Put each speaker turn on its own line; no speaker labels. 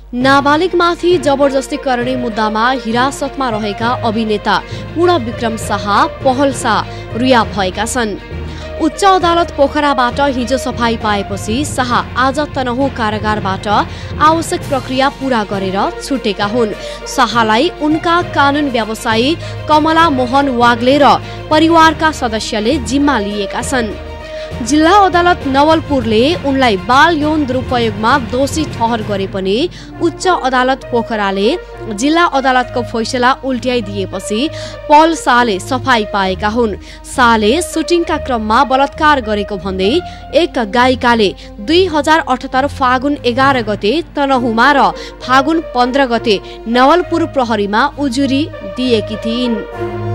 नाबालिगमाथि जबरजस्ती गर्ने मुद्दामा हिरासतमा रहेका अभिनेता पूर्ण विक्रम शाह पहल शाह रुया भएका छन्। उच्च अदालत पोखराबाट हिजो सफाई पाएपछि शाह आज तनहुँ कारागारबाट आवश्यक प्रक्रिया पूरा गरेर छुटेका हुन्। शाहलाई उनका कानून व्यवसायी कमला मोहन वाग्ले र परिवारका सदस्यले जिम्मा लिएका छन्। जिल्ला अदालत नवलपुरले उनलाई बाल यौन दुरुपयोगमा दोषी ठहर गरे पनि उच्च अदालत पोखराले जिल्ला अदालतको फैसला उल्ट्याइदिएपछि पल शाहले सफाई पाएका हुन्। शाहले सुटिङका क्रममा बलात्कार गरेको भन्दै एक गायिकाले 2078 फागुन 11 गते तनहुँमा र फागुन 15 गते नवलपुर प्रहरीमा उजुरी दिएकी थिइन्।